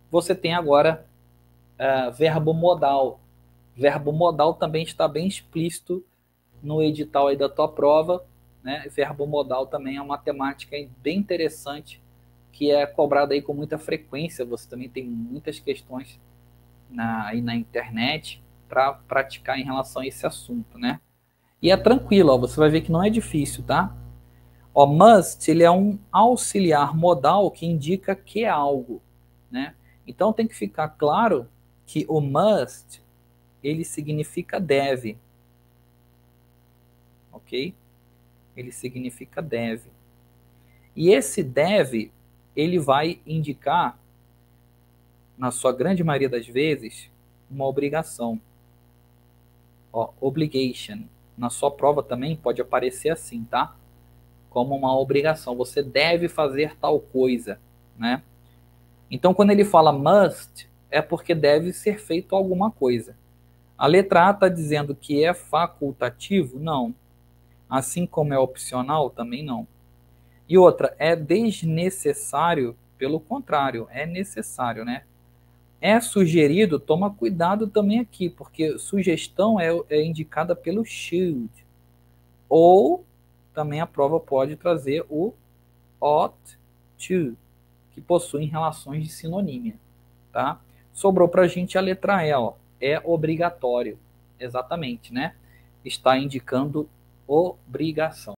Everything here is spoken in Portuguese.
você tem agora verbo modal. Verbo modal também está bem explícito no edital aí da tua prova, né? Verbo modal também é uma temática bem interessante que é cobrada aí com muita frequência. Você também tem muitas questões aí na internet para praticar em relação a esse assunto, né? E é tranquilo, ó, você vai ver que não é difícil, tá? Ó, must, ele é um auxiliar modal que indica que é algo, né? Então tem que ficar claro que o must, ele significa deve, ok? Ele significa deve. E esse deve, ele vai indicar, na sua grande maioria das vezes, uma obrigação. Ó, obligation. Na sua prova também pode aparecer assim, tá? Como uma obrigação. Você deve fazer tal coisa, né? Então, quando ele fala must, é porque deve ser feito alguma coisa. A letra A está dizendo que é facultativo? Não. Assim como é opcional? Também não. E outra, é desnecessário? Pelo contrário, é necessário, né? É sugerido? Toma cuidado também aqui, porque sugestão é indicada pelo should. Ou também a prova pode trazer o ought to, que possuem relações de sinonímia, tá? Sobrou para a gente a letra E, ó, é obrigatório, exatamente, né? Está indicando obrigação.